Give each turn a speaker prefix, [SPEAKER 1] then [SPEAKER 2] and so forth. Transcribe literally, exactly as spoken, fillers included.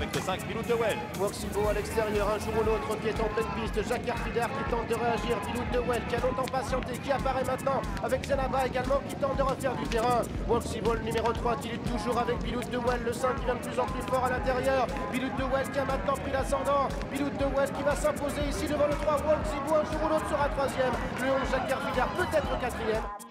[SPEAKER 1] Piste cinq, Bilout de Well.
[SPEAKER 2] Woxibo à l'extérieur, un jour ou l'autre qui est en pleine piste. Jacques Arfidar qui tente de réagir. Bilout de Well qui a longtemps patienté, qui apparaît maintenant avec Zenaba également qui tente de refaire du terrain. Woxibo le numéro trois qui lutte toujours avec Bilout de Well. Le cinq qui vient de plus en plus fort à l'intérieur. Bilout de Well qui a maintenant pris l'ascendant. Bilout de Well qui va s'imposer ici devant le trois. Woxibo un jour ou l'autre sera troisième. Le onze Jacques Arfidar peut-être quatrième.